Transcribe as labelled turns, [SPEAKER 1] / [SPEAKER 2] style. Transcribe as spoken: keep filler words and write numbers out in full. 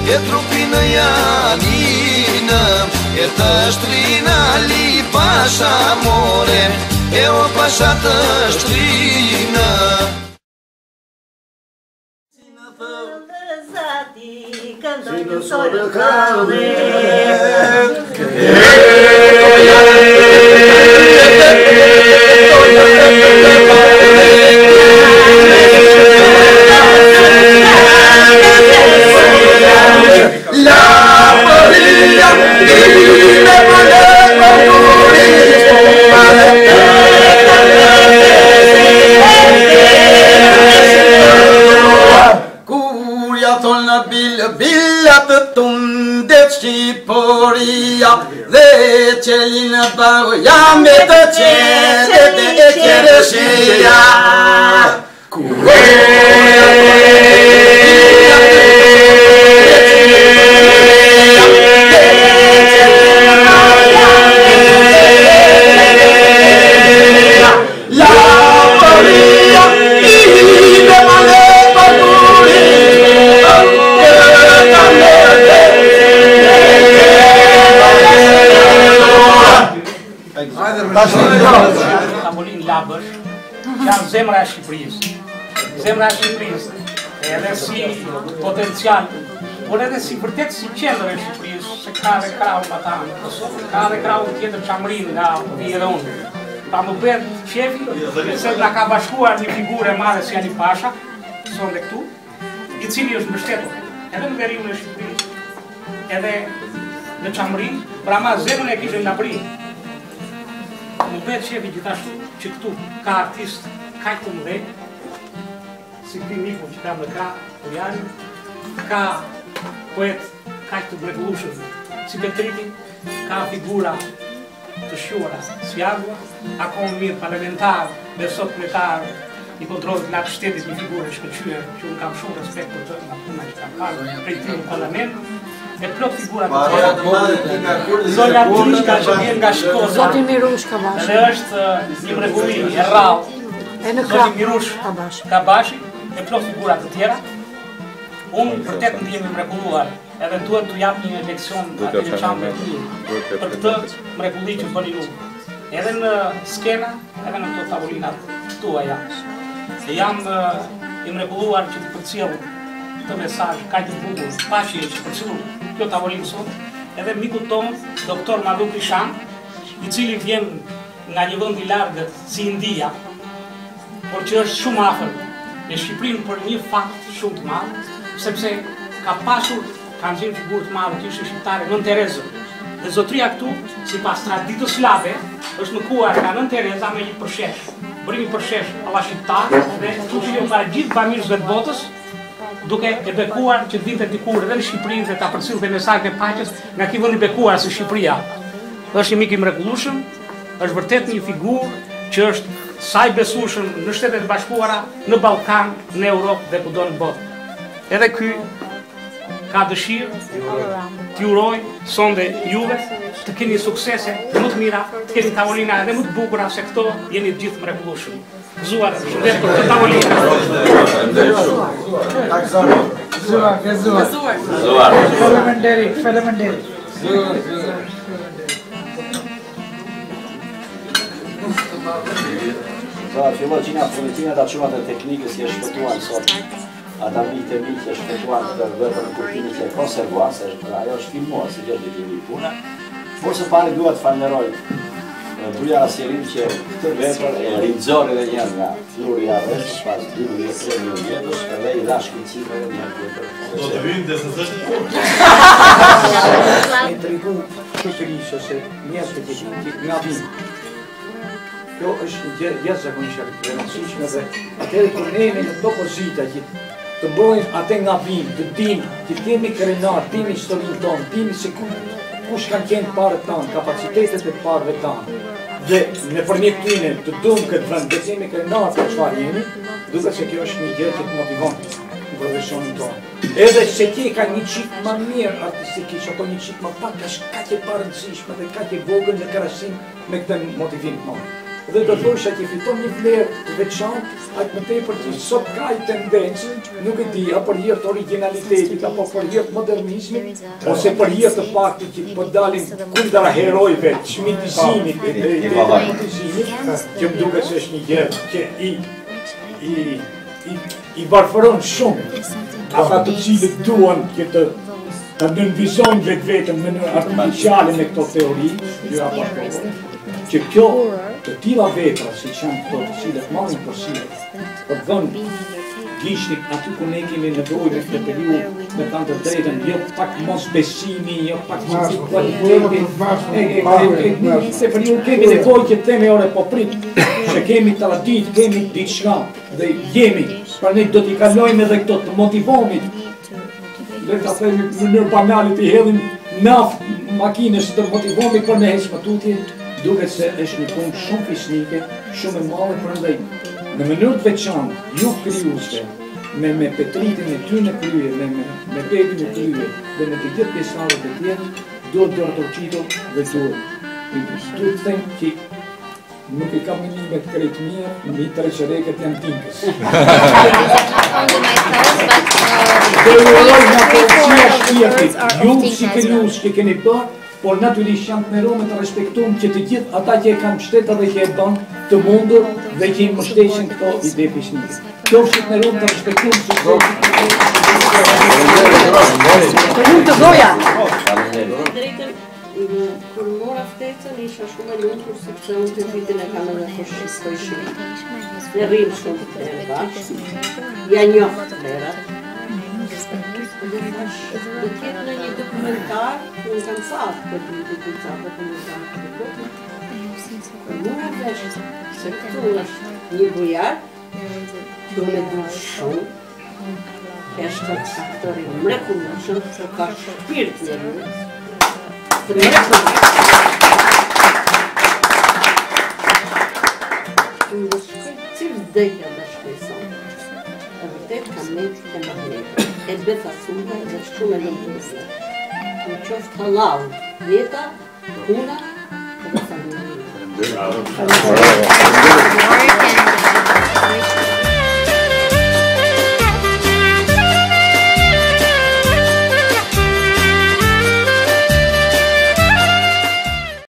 [SPEAKER 1] e trupină Janina, e tăștrina li pașa more, e o pașa tăștrină.
[SPEAKER 2] Cantando solo calme. La Maria y me pone Poria de celina bago ya me tache de de cheresia la Poria y me male
[SPEAKER 3] Tavolin Labăr și am zemra Șiprisă. Zemra Șiprisă. Ele si potențial. Volete si vërtet si qendrë e Shqipërisë, se ka dhe krau pa ta në Kosovë, ka dhe krau tjetër qamrin nga Vjeron. Pa më bërë qefi, se nga ka bashkuar një figurë e madhe si Ali Pasha, sonde këtu, i cili është mbështetur edhe në veriun e Shqipërisë, edhe në qamrin, pra ma zemrën e kishën nga bri. Më bërë qefi gjithashtu që këtu ka artist kaq të mëdhenj, si këti Miku që ka më ka, Ujani, ka poet kaq të mrekullueshëm si Petriti, ka figura të shquara si Agua, akoma mirë parlamentar dhe sot kryetar i kontrollit të lartë shtetit, një figurë e shkëlqyer që unë kam shumë respekt për të nga puna që kam parë prej tij në parlament, e plot figura të tjera. Zonja Tishka që vjen nga Shkoza,
[SPEAKER 4] Zoti Mirush Kabashi,
[SPEAKER 3] dhe është një mrekulli e rrallë.
[SPEAKER 4] E në
[SPEAKER 3] Zoti Mirush Kabashi, e plot figura të tjera. Unë vërtet në jemi mrekulluar, edhe duhet të jap një leksion atë që qamë mrekulli, për këtë mrekulli që bëni ju. Edhe në skena, edhe në këto tavolinat tua jam. Se jam i mrekulluar që të përcjell këtë mesazh kaq të bukur, pashje që përcjell kjo tavolinë sot, edhe miku tonë, doktor Madu Krishan, i cili vjen nga një vend i largët si India, por që është shumë afër në Shqipërinë për një fakt shumë të madh, sepse ka pasur, kanë qenë figurë të madhe që ishin shqiptare, Nën Terezën. Dhe zotria këtu, sipas traditës slabe, është mëkuar nga Nën Tereza me një përshesh. Bëri një përshesh alla shqiptar dhe fuqilon para gjithë bamirësve të botës, duke e bekuar që të vinte dikur edhe në Shqipërinë dhe ta përcjellte mesazhin e paqes nga ky vend i bekuar si Shqipëria. Është një mik i mrekullueshëm, është vërtet një figurë që është sa i besueshëm në Shtetet e Bashkuara, në Ballkan, në Europë dhe kudo në botë. Edhe ky ka dëshirë t'ju uroj sonde juve të keni suksese më të mira, të keni tavolina edhe më të bukura se këto jeni të gjithë mrekullueshëm. Gëzuar, shëndet për këtë tavolinë.
[SPEAKER 2] Gëzuar, gëzuar.
[SPEAKER 5] Gëzuar.
[SPEAKER 2] Faleminderit, faleminderit.
[SPEAKER 5] Sa filloi qina policia ta çuat e teknikës që shpëtuan sot. Ata mitë e mitë që shpëtuan të vëpër në kuptimin që e konservuar, se ajo është filmuar si gjë që kemi puna. Por së pari dua të falenderoj Gruja Asjerin që këtë vepër e rinxori edhe një nga Fluri Arresh pas dymbje tre mijë vjetësh, edhe i dha shkëlqim edhe një vepër.
[SPEAKER 6] Do të vinë dhe se s'është punë.
[SPEAKER 2] E tregu shoqërisë ose njerëzve që nga vinë. Kjo është një jashtëzakonisht e rëndësishme dhe atëherë kur ne jemi në këto pozita që të bëjmë atë nga vinë, të dimë, të kemi krenar, të kemi historinë tonë, të kemi se kush kanë qenë parët tanë, kapacitetet e parëve tanë. Dhe në përmjet tyne të dumë këtë vend, dhe të jemi krenar për çfarë jemi, duke se kjo është një gjë që të motivon në profesionin tonë. Edhe se ti ka një qik më mirë artistikisht, apo një qik më pak, është kaq e parëndësishme dhe kaq e vogël në krahasim me këtë motivim tonë. dhe do të thosh që ti fiton një vlerë të veçantë, aq më tepër që sot ka i tendencë, nuk e di, apo për hir të originalitetit apo për hir të modernizmit, ose për hir të faktit që po dalin kundër herojve, çmitizimit e demotizimit, që më duket se është një gjë që i i i i varfëron shumë ata të cilët duan që të të nënvizojnë vetë vetën në mënyrë artificiale me këto teori, jo apo që kjo të tilla vepra, si që janë këto të cilët marrin përsi për dhënë gishtin aty ku ne kemi nevojë në këtë periudhë me kanë të drejtën, jo pak mosbesimi, jo pak kualiteti, se periudhë kemi nevojë që të themi ore po prit, që kemi traditë, kemi diçka dhe jemi, pra ne do t'i kalojmë edhe këto të motivohemi. Dhe ta themi në mënyrë banale të hedhim naftë makinës të motivohemi për me heqë më tutje, duket se është një punë shumë fisnike, shumë e madhe prandaj. Në mënyrë të veçantë, ju krijuesve, me me petritin e tyre krye, me me me bebin e krye, dhe me të gjithë pjesëmarrët e tjerë, duhet të rrotocitur dhe duhet. Duhet të them që nuk i kam menime të krejtë mirë, mi tre qereket janë tinkës. Dhe uroj nga përësia shpirtit, ju si krijues që keni bërë, por natyrisht janë të merome të respektuam që të gjithë ata që e kanë mbështetur dhe që e bën të mundur dhe që i mbështesin këto ide fisnike. Qofshit të merome të respektuam si
[SPEAKER 4] Unë të doja.
[SPEAKER 7] Kur mora ftecën isha shumë e lumtur sepse unë të vitin e kam edhe fashistoj shumë. Ne rrim shumë të e bashkë, ja njoh të lerat. Dhe thash, do t'jetë në një dokumentar, unë kam thasë për një dokumentar të dokumentar të dokumentar. Për mora vesh, se këtu është një bujar, do me du shumë, është aktori mrekullueshëm, që ka shpirt një një, të mrekullueshëm. Në shkoj cilë dhejja dhe shkojson, e vërtet kam nejtë të magnetë, e betha shumë dhe shumë e lëmbëzë. Në qoftë halal, jeta, puna, dhe familje.